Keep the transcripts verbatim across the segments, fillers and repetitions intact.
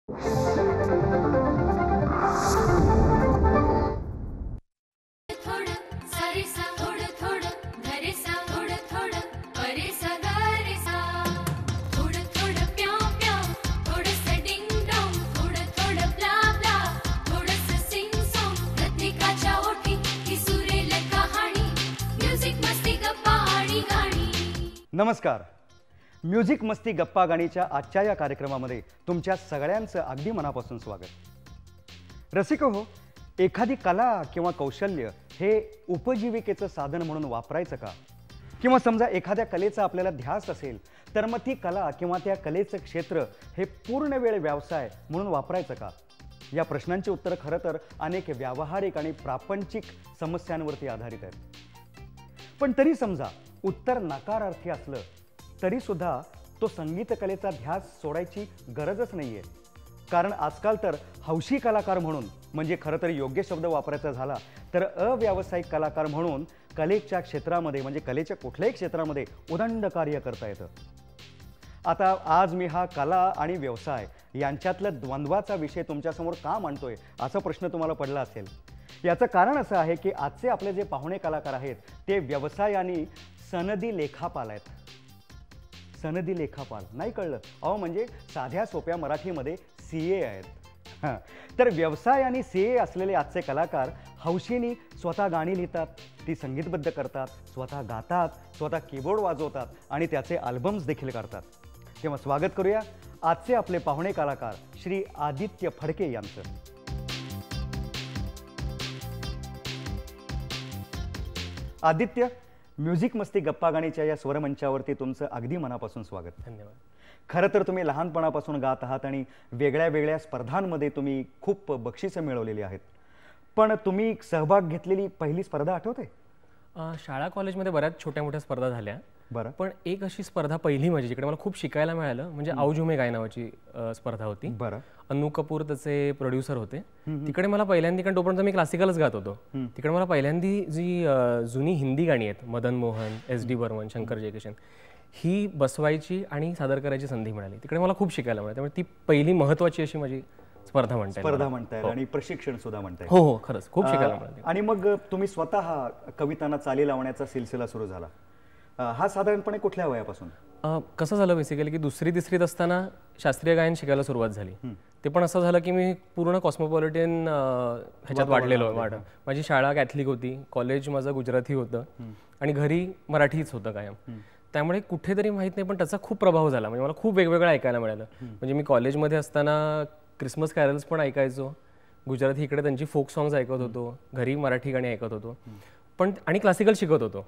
नमस्कार. म्युझिक मस्ती गप्पा गाणीच्या आजच्या या कार्यक्रमामध्ये तुमच्या सगळ्यांचं अगदी मनापासून स्वागत. रसिक हो, एखादी कला किंवा कौशल्य हे उपजीविकेचं साधन म्हणून वापरायचं का? किंवा समजा एखाद्या कलेचा आपल्याला ध्यास असेल तर मग ती कला किंवा त्या कलेचं क्षेत्र हे पूर्ण वेळ व्यवसाय म्हणून वापरायचं का? या प्रश्नांची उत्तरं खरं तर अनेक व्यावहारिक आणि प्रापंचिक समस्यांवरती आधारित आहेत. पण तरी समजा उत्तर नकारार्थी असलं तरी सुद्धा तो संगीत कलेचा ध्यास सोडायची गरजच नाहीये. कारण आजकाल तर हौशी कलाकार म्हणून, म्हणजे खरं तर योग्य शब्द वापरायचा झाला तर अव्यावसायिक कलाकार म्हणून कलेच्या क्षेत्रामध्ये, म्हणजे कलेच्या कुठल्याही क्षेत्रामध्ये उदंड कार्य करता येतं. आता आज मी हा कला आणि व्यवसाय यांच्यातल्या द्वंद्वाचा विषय तुमच्यासमोर का मांडतोय असा प्रश्न तुम्हाला पडला असेल. याचं कारण असं आहे की आजचे आपले जे पाहुणे कलाकार आहेत ते व्यवसाय आणि सनदी लेखापाल आहेत. सनदी लेखापाल नाही कळलं? अहो म्हणजे साध्या सोप्या मराठीमध्ये सी ए आहेत. हां, तर व्यवसाय आणि सी ए असलेले आजचे कलाकार हौशीनी स्वतः गाणी लिहितात, ती संगीतबद्ध करतात, स्वतः गातात, स्वतः कीबोर्ड वाजवतात आणि त्याचे अल्बम्स देखील काढतात. तेव्हा स्वागत करूया आजचे आपले पाहुणे कलाकार श्री आदित्य फडके यांचं. आदित्य, म्युझिक मस्ती गप्पा गाणीच्या या स्वरमंचावरती तुमचं अगदी मनापासून स्वागत. धन्यवाद. खरं तर तुम्ही लहानपणापासून गात आहात आणि वेगळ्या वेगळ्या स्पर्धांमध्ये तुम्ही खूप बक्षिसं मिळवलेली आहेत. पण तुम्ही सहभाग घेतलेली पहिली स्पर्धा आठवते? शाळा कॉलेजमध्ये बऱ्याच छोट्या मोठ्या स्पर्धा झाल्या. बरं. पण एक अशी स्पर्धा पहिली माझी जिकडे मला खूप शिकायला मिळालं म्हणजे औजुमे गाय नावाची स्पर्धा होती. बरं. अन्नू कपूर त्याचे प्रोड्युसर होते. तिकडे मला पहिल्यांदा, कारण तोपर्यंत मी क्लासिकलच गात होतो, तिकडे मला पहिल्यांदी जी जुनी हिंदी गाणी आहेत, मदन मोहन, एस डी बर्मन, शंकर जयकिशन, ही बसवायची आणि सादर करायची संधी मिळाली. तिकडे मला खूप शिकायला मिळालं. त्यामुळे ती पहिली महत्त्वाची अशी माझी स्पर्धा म्हणता येईल. स्पर्धा म्हणता येईल आणि प्रशिक्षण सुद्धा म्हणता येईल. हो हो, खरंच खूप शिकायला मिळालं. आणि मग तुम्ही स्वतः कवितांना चाली लावण्याचा सिलसिला सुरू झाला. हा साधारणपणे कुठल्या वयापासून? कसं झालं बेसिकली की दुसरी तिसरीत असताना शास्त्रीय गायन शिकायला सुरुवात झाली. ते पण असं झालं की मी पूर्ण कॉस्मोपॉलिटन ह्याच्यात वाढलेलो वाढ. माझी शाळा कॅथलिक होती, कॉलेज माझं गुजराती होतं आणि घरी मराठीच होतं कायम. त्यामुळे कुठेतरी माहीत नाही पण त्याचा खूप प्रभाव झाला. म्हणजे मला खूप वेगवेगळं ऐकायला मिळालं. म्हणजे मी कॉलेजमध्ये असताना क्रिसमस कॅरल्स पण ऐकायचो, गुजराती इकडे त्यांची फोक सॉंग्स ऐकत होतो, घरी मराठी गाणी ऐकत होतो, पण आणि क्लासिकल शिकत होतो.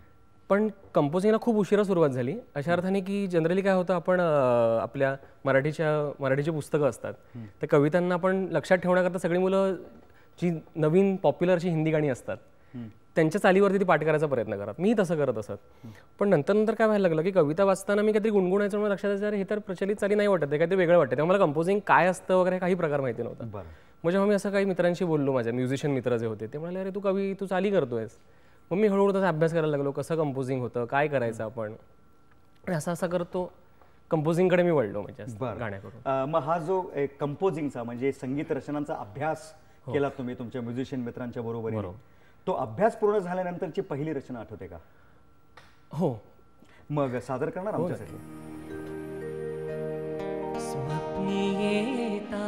पण कंपोजिंगला खूप उशिरा सुरुवात झाली. अशा अर्थाने की जनरली काय होतं, आपण आपल्या मराठीच्या मराठीची पुस्तकं असतात त्या कवितांना आपण लक्षात ठेवण्याकरता सगळी मुलं जी नवीन पॉप्युलरची हिंदी गाणी असतात त्यांच्या चालीवरती ती पाठ करायचा प्रयत्न करतात. मी तसं करत असत. पण नंतर नंतर काय व्हायला लागलं की कविता वाचताना मी काहीतरी गुणगुणायचं मला लक्षात यायचं, हे तर प्रचलित चाली नाही वाटत, काहीतरी वेगळं वाटतं. तेव्हा मला कंपोजिंग काय असतं वगैरे काही प्रकार माहिती नव्हता. मग जेव्हा मी असं काही मित्रांशी बोललो, माझ्या म्युझिशियन मित्र जे होते ते म्हणाले, अरे तू कवी तू चाली करतोयस. मग मी हळूहळू तसा अभ्यास करायला लागलो, कसं कंपोजिंग होतं, काय करायचं आपण, आणि असं असं करतो कंपोजिंगकडे मी वळलो म्हणजे गाण्याकडून. मग हा जो कंपोजिंगचा म्हणजे संगीत रचनांचा अभ्यास केला तुम्ही तुमच्या म्युझिशियन मित्रांच्या बरोबर, तो अभ्यास पूर्ण झाल्यानंतरची पहिली रचना आठवते का? हो. मग सादर करणार आमच्यासाठी? स्वप्नी येता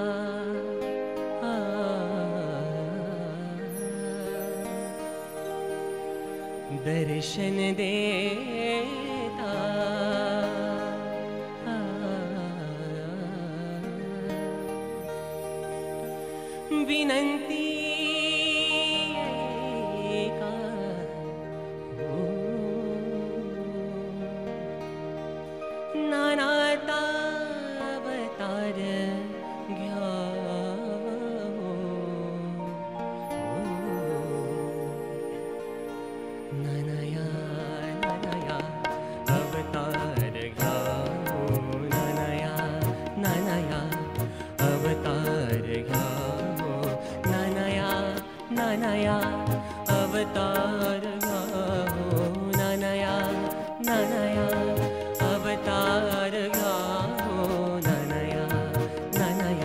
दर्शन देता विनंती का नानाता अवतार घ्या ननया ननया अवतार घ्या ननया ननया अवतार घ्या ननया ननया अवतार घ्या ननया ननया अवतार घ्या ननया ननया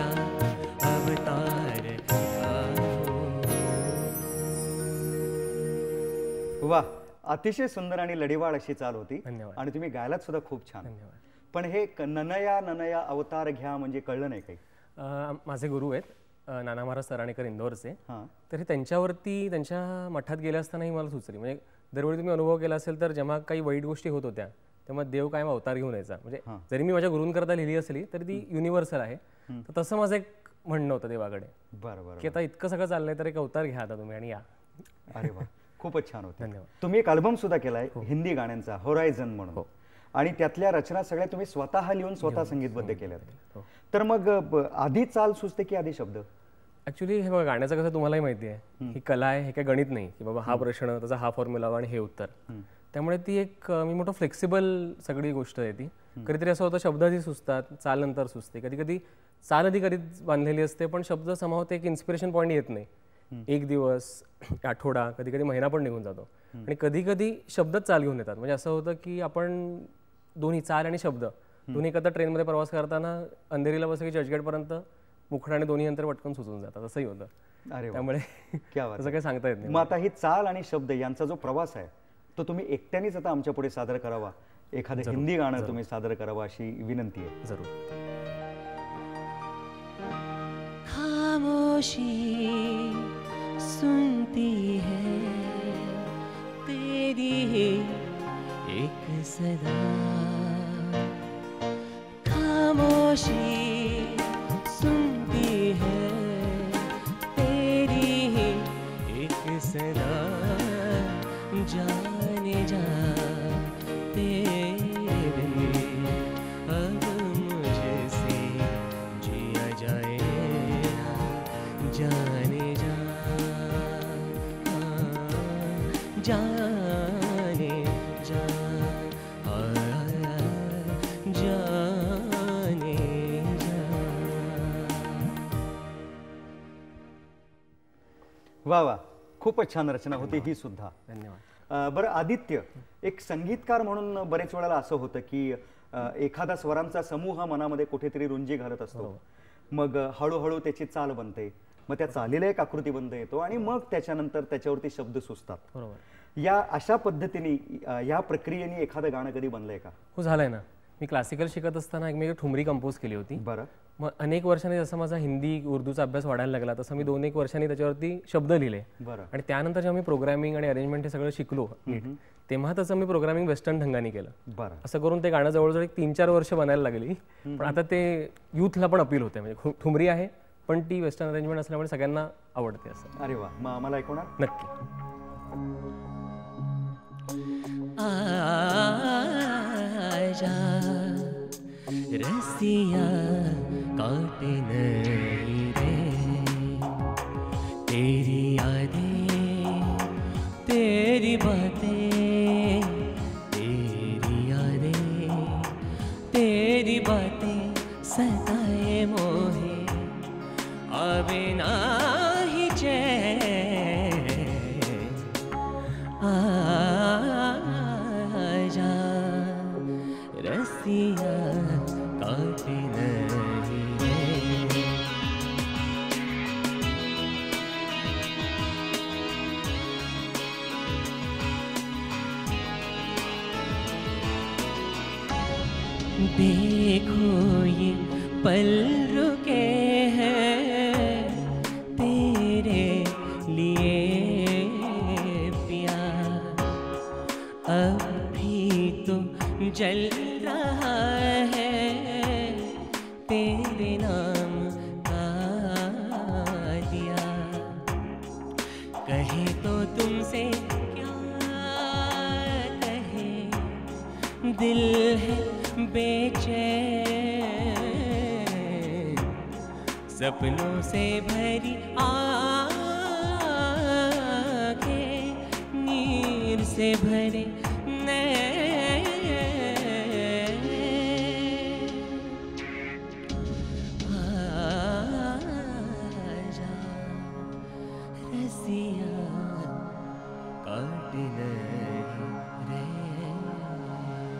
वा, अतिशय सुंदर आणि लढीवाळ अशी चाल होती. धन्यवाद. आणि तुम्ही गायलात सुद्धा खूप छान. धन्यवाद. पण हे क- ननया ननया अवतार घ्या म्हणजे कळलं नाही काही. अ, माझे गुरु आहेत अ, नाना महाराज सराणेकर इंदोरचे. हां. तर हे त्यांच्यावरती त्यांच्या मठात गेले असतानाही मला सुचली. म्हणजे दरवेळी तुम्ही अनुभव केला असेल तर जेव्हा काही वाईट गोष्टी होत होत्या तेव्हा देव कायम अवतार घेऊन यायचा. म्हणजे जरी मी माझ्या गुरूंकरता लिहिली असली तरी ती युनिव्हर्सल आहे. तर तसं माझं एक म्हणणं होतं देवाकडे बरं बरं. की आता इतकं सगळं चाललंय तर एक अवतार घ्या आता तुम्ही आणि या. अरे वा, खूपच छान होते. धन्यवाद. तुम्ही एक अल्बम सुद्धा केलाय हिंदी गाण्यांचा, होरायझन म्हणून. आणि त्यातल्या रचना सगळ्या तुम्ही स्वतः लिहून स्वतः संगीतबद्ध केल्यात. तर मग ब- आधी चाल सुचते की आधी शब्द? ऍक्च्युली हे बघा, गाण्याचं कसं तुम्हालाही माहिती आहे, ही कला आहे, हे काय गणित नाही की बाबा हा प्रश्न त्याचा हा फॉर्म्युला आणि हे उत्तर. त्यामुळे ती एक अ, मी मोठं फ्लेक्सिबल सगळी गोष्ट आहे ती. कधीतरी असं होतं शब्द आधी सुचतात, चाल नंतर सुचते. कधी कधी चाल आधी कधीच बांधलेली असते पण शब्द समाव ते एक इन्स्पिरेशन पॉईंट येत नाही. एक दिवस, आठवडा, कधी कधी महिना पण निघून जातो. आणि कधी कधी शब्दच चाल घेऊन येतात. म्हणजे असं होतं की आपण दोन्ही चाल आणि शब्द दोन्ही एकदा ट्रेनमध्ये प्रवास करताना अंधेरीला बसलं की चर्चगेटपर्यंत मुखडा आणि दोन्ही अंतर पटकन सुचून जातात. असंही होतं. अरे वा, त्यामुळे क्या बात तसं काही सांगता येत नाही. मग आता ही चाल आणि शब्द यांचा जो प्रवास आहे तो तुम्ही एकट्यानेच आता आमच्या पुढे सादर करावा. एखादं हिंदी गाणं तुम्ही सादर करावं अशी विनंती आहे. जरूर. खामोशी सुनती है तेरी ही एक सदा, खामोशी सुनती है तेरी ही एक सदा, जाने जा तेरे बिन अब मुझसे जिया जाए ना, जाने जा जाने जा जाने जा. वा वा, खूपच छान रचना होती ही सुद्धा. धन्यवाद. अ, बरं आदित्य, एक संगीतकार म्हणून बरेच वेळेला असं होतं की अ, एखादा स्वरांचा समूह मनामध्ये कुठेतरी रुंजी घालत असतो. मग अ, हळूहळू त्याची चाल बनते, मग त्या चालीला एक आकृतीबंध येतो आणि मग त्याच्यानंतर त्याच्यावरती शब्द सुचतात. बरोबर. या अशा पद्धतीने अ, या प्रक्रियेने एखादं गाणं कधी बनलंय का? हो, झालंय ना. मी क्लासिकल शिकत असताना एक मी एक ठुमरी कंपोज केली होती. बरं. मग अनेक वर्षांनी जसं माझा हिंदी उर्दूचा अभ्यास वाढायला लागला तसं मी दोन एक वर्षांनी त्याच्यावरती शब्द लिहिले. बरं. आणि त्यानंतर जेव्हा मी प्रोग्रामिंग आणि अरेंजमेंट हे सगळं शिकलो नीट, तेव्हा तसं मी प्रोग्रामिंग वेस्टर्न ढंगाने केलं. बरं. असं करून ते गाणं जवळजवळ एक तीन चार वर्ष बनायला लागली. पण आता ते युथला पण अपील होते. म्हणजे खु- ठुमरी आहे पण ती वेस्टर्न अरेंजमेंट असल्यामुळे सगळ्यांना आवडते. असं अरे वा, मग आम्हाला ऐकवणार? नक्की. आजा रसिया काटे नहीं रे, तेरी यादें तेरी बातें, तेरी यादें तेरी बातें सताए मोहे, आवे ना ही चैन. आजा रसिया काटे नहीं रे. देखो ये पल रुके हैं तेरे लिए प्यार, अब भी तो जल रहा है तेरे नाम का दिया. कहे तो तुमसे क्या कहे, दिल है बेचैन, सपनों से भरी आँखें, नीर से भरे नैन. आजा रसिया काटे नहीं रे.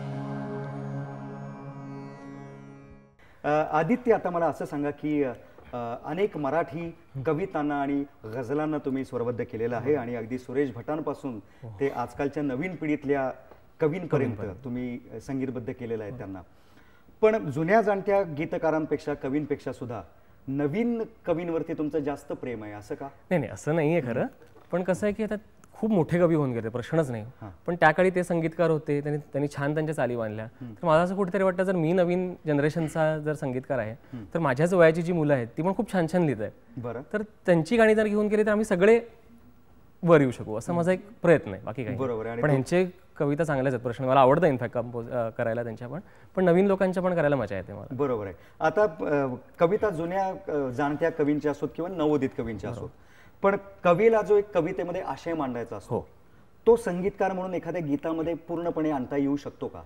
अ, आदित्य, आता मला असं सांगा की अ, अनेक मराठी कवितांना आणि गझलांना तुम्ही स्वरबद्ध केलेलं आहे आणि अगदी सुरेश भटांपासून ते आजकालच्या नवीन पिढीतल्या कवींपर्यंत तुम्ही संगीतबद्ध केलेलं आहे त्यांना. पण जुन्या जाणत्या गीतकारांपेक्षा कवींपेक्षा सुद्धा नवीन कवींवरती तुमचं जास्त प्रेम आहे असं का? नाही नाही असं नाही आहे खरं. पण कसं आहे की आता खूप मोठे कवी होऊन गेले, प्रश्नच नाही. पण त्या काळी ते संगीतकार होते, त्यांनी त्यांनी छान त्यांच्या चाली बांधल्या. तर मला असं कुठेतरी वाटतं जर मी नवीन जनरेशनचा जर संगीतकार आहे तर माझ्याच वयाची जी मुलं आहेत ती पण खूप छान छान लिहित आहेत. बरं. तर त्यांची गाणी जर घेऊन गेली तर आम्ही सगळे वर येऊ शकू असं माझा एक प्रयत्न आहे, बाकी काही. बरोबर. पण ह्यांचे कविता चांगल्याच आहेत, प्रश्न मला आवडतं इनफॅक्ट कंपोज करायला त्यांच्या पण पण नवीन लोकांच्या पण करायला मजा येते मला. बरोबर आहे. आता कविता जुन्या जाणत्या कवींच्या असोत किंवा नवोदित कवींच्या असोत, पण कवीला जो एक कवितेमध्ये आशय मांडायचा असतो तो संगीतकार म्हणून एखाद्या गीतामध्ये पूर्णपणे आणता येऊ शकतो का?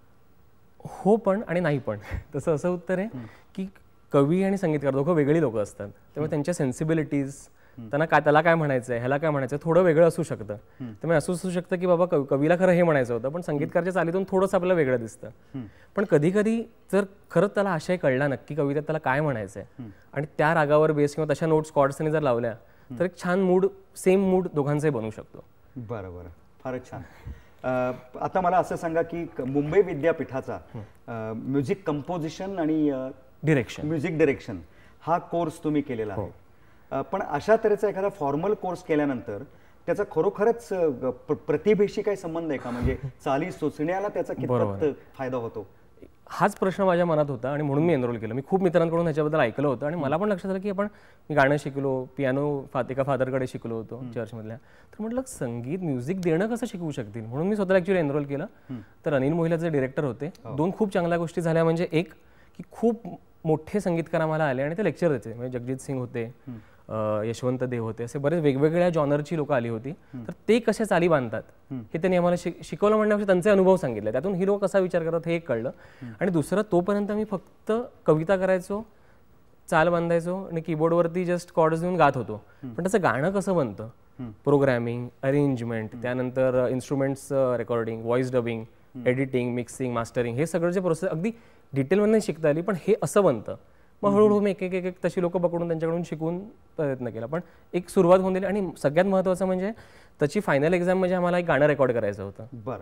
हो पण आणि नाही पण. तसं असं उत्तर आहे की कवी आणि संगीतकार दोघं वेगळी लोक असतात, त्यामुळे त्यांच्या सेन्सिबिलिटीज, त्यांना काय त्याला काय म्हणायचं आहे, ह्याला काय म्हणायचं आहे, थोडं वेगळं असू शकतं. त्यामुळे असं असू शकतं की बाबा कवीला खरं हे म्हणायचं होतं पण संगीतकारच्या चालीतून थोडंसं आपल्याला वेगळं दिसतं. पण कधी कधी जर खरंच त्याला आशय कळला नक्की कवितेत त्याला काय म्हणायचं आहे आणि त्या रागावर बेस किंवा तशा नोट्स कॉर्ड्सने जर लावल्या तर एक छान मूड, सेम मूड दोघांचाही बनवू शकतो. बरं बरं, फारच छान. आता मला असं सांगा की मुंबई विद्यापीठाचा म्युझिक कंपोजिशन आणि डिरेक्शन म्युझिक डिरेक्शन हा कोर्स तुम्ही केलेला आहे. पण अशा तऱ्हेचा एखादा फॉर्मल कोर्स केल्यानंतर त्याचा खरोखरच प्रतिभेशी काही संबंध आहे का? म्हणजे चाली सुचण्याला त्याचा कितपत फायदा होतो? हाच प्रश्न माझ्या मनात होता आणि म्हणून मी एनरोल केलं. मी खूप मित्रांकडून ह्याच्याबद्दल ऐकलं होतं आणि मला पण लक्षात आलं की आपण मी गाणं शिकलो, पियानो एका फादरकडे शिकलो होतो चर्चमधल्या. तर म्हटलं संगीत म्युझिक देणं कसं शिकवू शकतील, म्हणून मी स्वतःला ॲक्च्युली एनरोल केलं. तर अनिल मोहिला जे डिरेक्टर होते, दोन खूप चांगल्या गोष्टी झाल्या. म्हणजे एक की खूप मोठे संगीतकार आम्हाला आले आणि ते लेक्चर द्यायचे. म्हणजे जगजीत सिंग होते, यशवंत देव होते, असे बरेच वेगवेगळ्या जॉनरची लोक आली होती. तर ते कशा चाली बांधतात हे त्यांनी आम्हाला शिक शिकवलं म्हणण्यापेक्षा त्यांचे अनुभव सांगितले, त्यातून हिरो कसा विचार करतात हे एक कळलं. आणि दुसरं, तोपर्यंत मी फक्त कविता करायचो, चाल बांधायचो आणि कीबोर्डवरती जस्ट कॉर्ड्स देऊन गात होतो. पण त्याचं गाणं कसं बनतं, प्रोग्रॅमिंग, अरेंजमेंट, त्यानंतर instruments recording, voice dubbing, editing, mixing, mastering, हे सगळं प्रोसेस अगदी डिटेलमध्ये नाही शिकता आली, पण हे असं बनतं. मग हळूहळू मी एक एक एक तशी लोक पकडून त्यांच्याकडून शिकून प्रयत्न केला. पण एक सुरुवात होऊन दिली. आणि सगळ्यात महत्त्वाचं म्हणजे त्याची फायनल एक्झाम म्हणजे आम्हाला एक गाणं रेकॉर्ड करायचं होतं. बरं.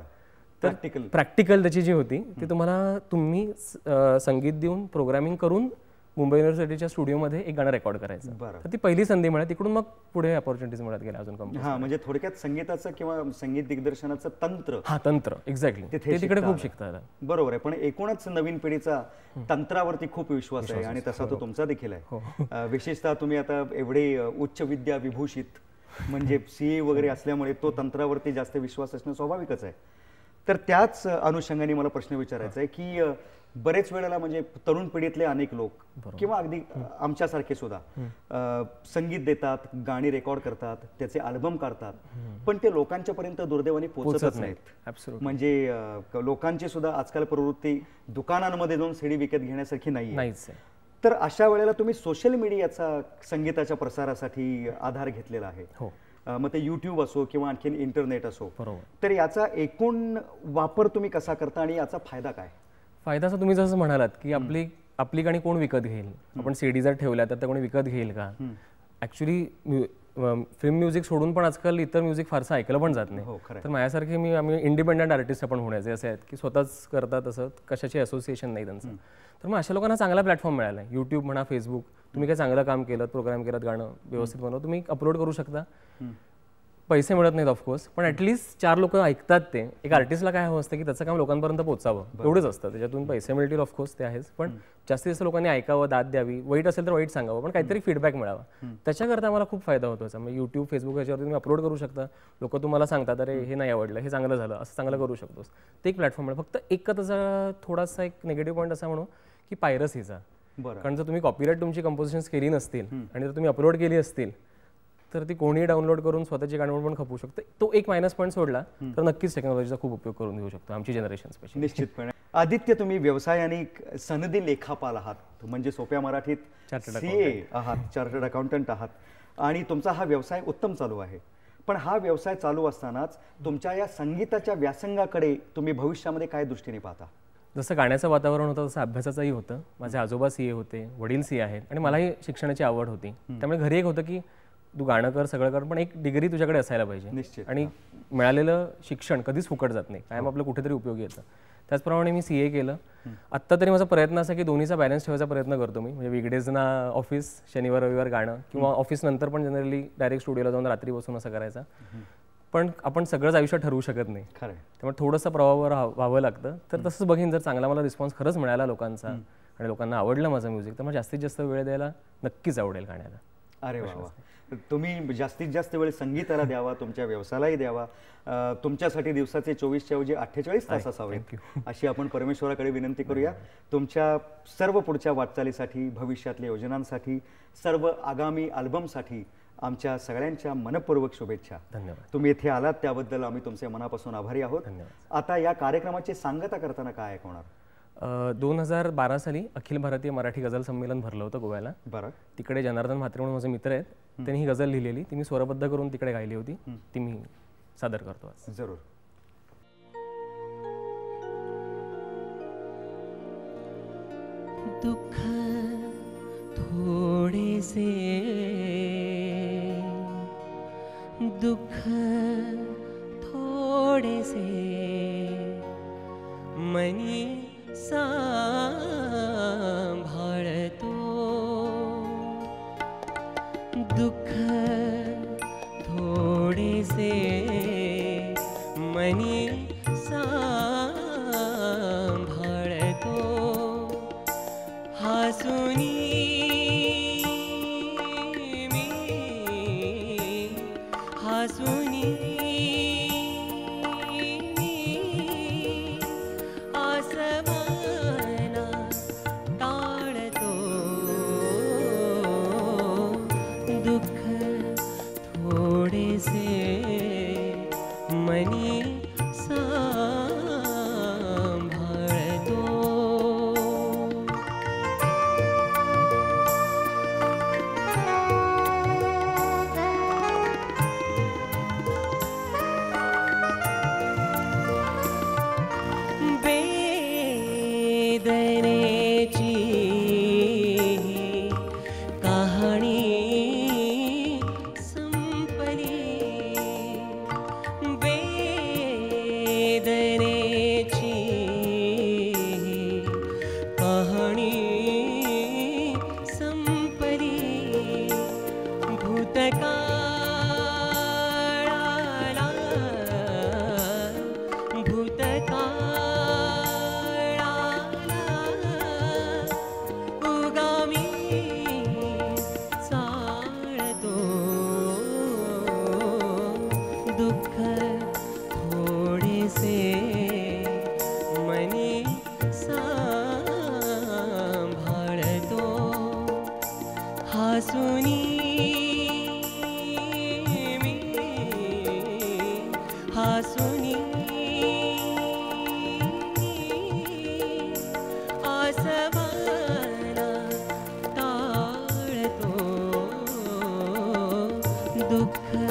तर प्रॅक्टिकल त्याची जी होती ती तुम्हाला तुम्ही संगीत देऊन प्रोग्रामिंग करून मुंबई युनिव्हर्सिटीच्या स्टुडिओमध्ये एक गाणं रेकॉर्ड करायचं. तर ती पहिली संधी मिळाली. तिकडून मग पुढे अपॉर्च्युनिटीज मिळत गेल्या अजून कंपोज. हां, म्हणजे थोडक्यात संगीताचं किंवा संगीत दिग्दर्शनाचं तंत्र, हा तंत्र एक्झॅक्टली ते तिकडे खूप शिकता आलं. बरोबर आहे. पण एकूणच नवीन पिढीचा तंत्रावरती खूप विश्वास आहे आणि तसा तो तुमचा देखील आहे. विशेषतः तुम्ही आता एवढे उच्च विद्या विभूषित म्हणजे सीए वगैरे असल्यामुळे तो तंत्रावरती जास्त विश्वास असणं स्वाभाविकच आहे. तर त्याच अनुषंगाने मला प्रश्न विचारायचा आहे की बरेच वेळेला म्हणजे तरुण पिढीतले अनेक लोक किंवा अगदी आमच्यासारखे सुद्धा संगीत देतात, गाणी रेकॉर्ड करतात, त्याचे अल्बम काढतात, पण ते लोकांच्या पर्यंत दुर्दैवाने पोहोचतच नाहीत. म्हणजे लोकांची सुद्धा आजकाल प्रवृत्ती दुकानांमध्ये जाऊन सीडी विकत घेण्यासारखी नाही. तर अशा वेळेला तुम्ही सोशल मीडियाचा संगीताच्या प्रसारासाठी आधार घेतलेला आहे. मग ते यूट्यूब असो किंवा आणखीन इंटरनेट असो, तर याचा एकूण वापर तुम्ही कसा करता आणि याचा फायदा काय? फायदा असं तुम्ही जसं म्हणालात की आपली आपली गाणी कोण विकत घेईल, आपण सीडी जर ठेवल्या तर त्या कोणी विकत घेईल का? ॲक्च्युली फिल्म म्युझिक सोडून पण आजकाल इतर म्युझिक फारसं ऐकलं पण जात नाही. तर माझ्यासारखे मी आम्ही इंडिपेंडंट आर्टिस्ट आपण होण्याचे असे आहेत की स्वतःच करतात, असं कशाची असोसिएशन नाही त्यांचं. तर मग अशा लोकांना चांगला प्लॅटफॉर्म मिळाला आहे. यूट्यूब म्हणा, फेसबुक, तुम्ही काही चांगलं काम केलं, प्रोग्राम केलं, गाणं व्यवस्थित बनवलं, तुम्ही अपलोड करू शकता. पैसे मिळत नाहीत ऑफकोर्स, पण ॲटलिस्ट चार लोक ऐकतात. ते एक आर्टिस्टला काय हवं असतं की त्याचं काम लोकांपर्यंत पोहोचावं, एवढंच असतं. त्याच्यातून पैसे मिळतील ऑफकोर्स, ते आहेच, पण जास्तीत जास्त लोकांनी ऐकावं, दाद द्यावी, वाईट असेल तर वाईट सांगावं, पण काहीतरी फीडबॅक मिळावा. त्याच्याकरता मला खूप फायदा होतो याचा. मग यूट्यूब, फेसबुक याच्यावरती तुम्ही अपलोड करू शकता. लोक तुम्हाला सांगतात अरे हे नाही आवडलं, हे चांगलं झालं, असं चांगलं करू शकतोस. ते एक प्लॅटफॉर्म आहे. फक्त एक त्याचा थोडासा एक निगेटिव्ह पॉईंट असा म्हणू की पायरसीचा. कारण जर तुम्ही कॉपीराईट तुमची कंपोजिशन्स केली नसतील आणि जर तुम्ही अपलोड केली असतील तर ती कोणी डाउनलोड करून स्वतःची गाणी पण खपवू शकते. तो एक मायनस पॉईंट सोडला तर नक्कीच टेक्नॉलॉजीचा खूप उपयोग करून घेऊ शकतो आमची जनरेशन स्पेशली. निश्चितपणे. आदित्य, तुम्ही व्यवसायाने सनदी लेखापाल आहात, म्हणजे सोप्या मराठीत सीए आहात, चार्टर्ड अकाउंटंट आहात, आणि तुमचा हा व्यवसाय उत्तम चालू आहे. पण हा व्यवसाय चालू असतानाच तुमच्या या संगीताच्या व्यासंगाकडे तुम्ही भविष्यामध्ये काय दृष्टीने पाहता? जसं गाण्याचं वातावरण होतं तसं अभ्यासाचंही होतं. माझे आजोबा सी ए होते, वडील सी ए आहेत आणि मलाही शिक्षणाची आवड होती. त्यामुळे घरी एक होतं की तू गाणं कर, सगळं कर, पण एक डिग्री तुझ्याकडे असायला पाहिजे. निश्चित. आणि मिळालेलं शिक्षण कधीच फुकट जात नाही, कायम आपलं कुठेतरी उपयोगी येतं. त्याचप्रमाणे मी सी ए केलं. आत्ता तरी माझा प्रयत्न असा की दोन्हीचा बॅलन्स ठेवायचा प्रयत्न करतो मी. म्हणजे वीकडेजना ऑफिस, शनिवार रविवार गाणं, किंवा ऑफिस नंतर पण जनरली डायरेक्ट स्टुडिओला जाऊन रात्री बसून असं करायचा. पण आपण सगळंच आयुष्य ठरवू शकत नाही, खरं. त्यामुळे थोडंसं प्रवाहावर व्हावं लागतं. तर तसंच बघीन, जर चांगला मला रिस्पॉन्स खरंच मिळाला लोकांचा आणि लोकांना आवडलं माझं म्युझिक, तर मला जास्तीत जास्त वेळ द्यायला नक्कीच आवडेल गाण्याला. अरे वा वा. तुम्ही जास्तीत जास्त वेळ संगीताला द्यावा, तुमच्या व्यवसायालाही द्यावा. अ, तुमच्यासाठी दिवसाचे चोवीसच्या ऐवजी अठ्ठेचाळीस तास असावेत अशी आपण परमेश्वराकडे विनंती करूया. तुमच्या सर्व पुढच्या वाटचालीसाठी, भविष्यातल्या योजनांसाठी, सर्व आगामी अल्बमसाठी आमच्या सगळ्यांच्या मनपूर्वक शुभेच्छा. धन्यवाद. तुम्ही इथे आलात त्याबद्दल आम्ही तुमचे मनापासून आभारी आहोत. धन्यवाद. आता या कार्यक्रमाची सांगता करताना काय ऐकवणार? दोन हजार बारा साली अखिल भारतीय मराठी गझल संमेलन भरलं होतं गोव्याला. बरं. तिकडे जनार्दन म्हात्रे म्हणून माझे मित्र आहेत, त्यांनी ही गझल लिहिलेली, ती मी स्वरबद्ध करून तिकडे गायली होती, ती मी सादर करतो आज. जरूर. दुःख थोडेसे, दुःख थोडेसे मनी सांभाळतो, दुःख थोडेसे मनी सांभाळतो, हसूनी मी हसूनी मनी सांभाळतो. वेदनेची कहाणी हसूनी मी हसूनी आसमाना टाळतो दुःख